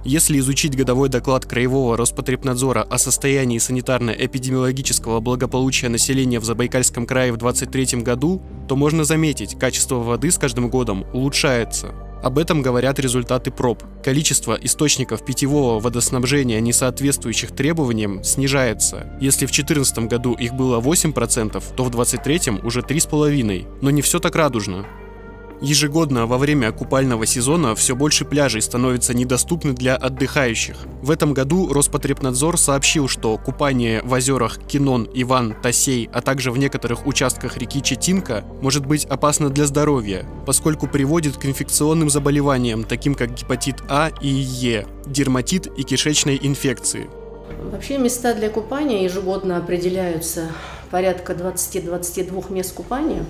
Если изучить годовой доклад Краевого Роспотребнадзора о состоянии санитарно-эпидемиологического благополучия населения в Забайкальском крае в 2023 году, то можно заметить, качество воды с каждым годом улучшается. Об этом говорят результаты проб. Количество источников питьевого водоснабжения, не соответствующих требованиям, снижается. Если в 2014 году их было 8%, то в 2023 уже 3,5%. Но не все так радужно. Ежегодно во время купального сезона все больше пляжей становятся недоступны для отдыхающих. В этом году Роспотребнадзор сообщил, что купание в озерах Кинон, Иван, Тасей, а также в некоторых участках реки Читинка может быть опасно для здоровья, поскольку приводит к инфекционным заболеваниям, таким как гепатит А и Е, дерматит и кишечной инфекции. Вообще места для купания ежегодно определяются порядка 20-22 мест купания.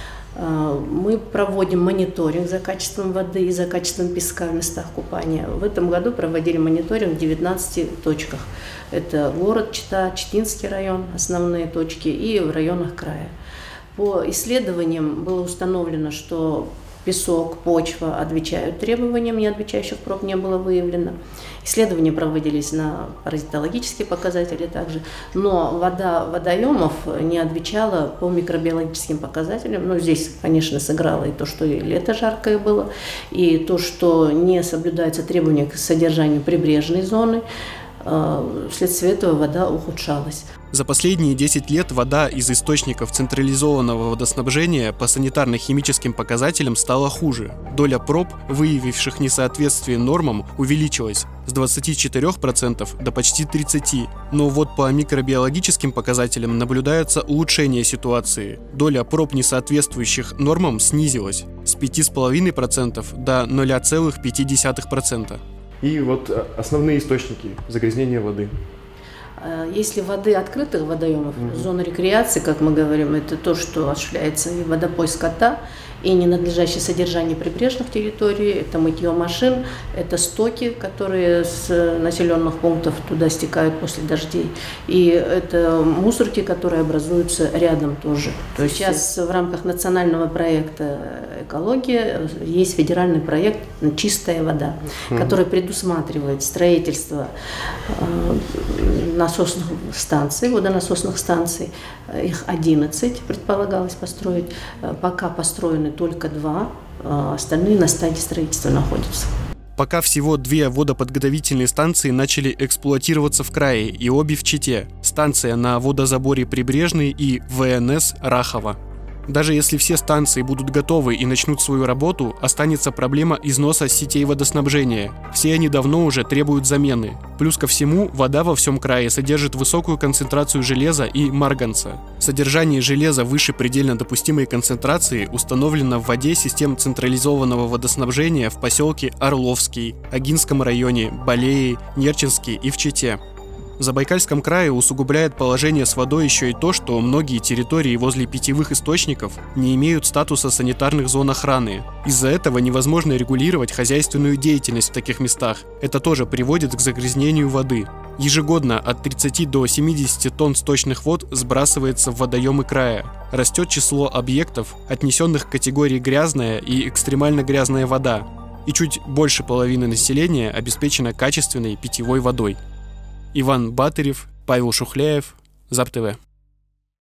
Мы проводим мониторинг за качеством воды и за качеством песка в местах купания. В этом году проводили мониторинг в 19 точках. Это город Чита, Читинский район, основные точки, и в районах края. По исследованиям было установлено, что песок, почва отвечают требованиям, не отвечающих проб не было выявлено. Исследования проводились на паразитологические показатели также, но вода водоемов не отвечала по микробиологическим показателям. Но здесь, конечно, сыграло и то, что и лето жаркое было, и то, что не соблюдаются требования к содержанию прибрежной зоны. Вследствие этого вода ухудшалась. За последние 10 лет вода из источников централизованного водоснабжения по санитарно-химическим показателям стала хуже. Доля проб, выявивших несоответствие нормам, увеличилась с 24% до почти 30%. Но вот по микробиологическим показателям наблюдается улучшение ситуации. Доля проб, несоответствующих нормам, снизилась с 5,5% до 0,5%. И вот основные источники загрязнения воды. Если воды открытых водоемов, зона рекреации, как мы говорим, это то, что осуществляется и водопой скота, и ненадлежащее содержание прибрежных территорий, это мытье машин, это стоки, которые с населенных пунктов туда стекают после дождей, и это мусорки, которые образуются рядом тоже. То есть сейчас в рамках национального проекта «Экология» есть федеральный проект «Чистая вода», который предусматривает строительство насосных станций, водонасосных станций. Их 11 предполагалось построить. Пока построены только 2, остальные на стадии строительства находятся. Пока всего 2 водоподготовительные станции начали эксплуатироваться в крае, и обе в Чите. Станция на водозаборе Прибрежный и ВНС Рахова. Даже если все станции будут готовы и начнут свою работу, останется проблема износа сетей водоснабжения. Все они давно уже требуют замены. Плюс ко всему, вода во всем крае содержит высокую концентрацию железа и марганца. Содержание железа выше предельно допустимой концентрации установлено в воде систем централизованного водоснабжения в поселке Орловский, Агинском районе, Балеи, Нерчинске и в Чите. В Забайкальском крае усугубляет положение с водой еще и то, что многие территории возле питьевых источников не имеют статуса санитарных зон охраны. Из-за этого невозможно регулировать хозяйственную деятельность в таких местах. Это тоже приводит к загрязнению воды. Ежегодно от 30 до 70 тонн сточных вод сбрасывается в водоемы края. Растет число объектов, отнесенных к категории грязная и экстремально грязная вода. И чуть больше половины населения обеспечено качественной питьевой водой. Иван Батырев, Павел Шухляев, ЗАП ТВ.